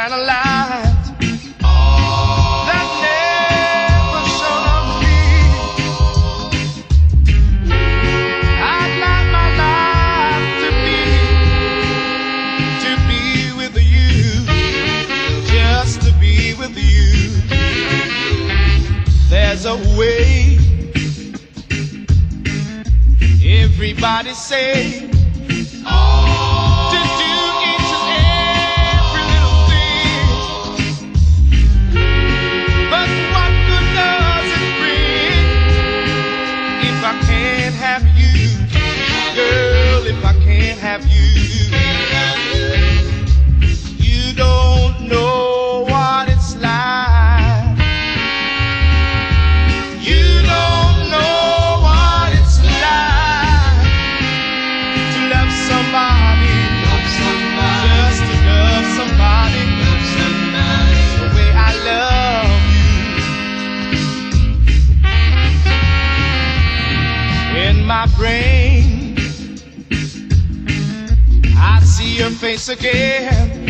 shine a light that never shone on me. I'd like my life to be with you, just to be with you. There's a way. Everybody say to do each and every little thing, but what good does it bring if I can't have you, girl? If I can't have you, you don't know what it's like. You don't know what it's like to love somebody, just to love somebody, the way I love you. In my brain, I see your face again.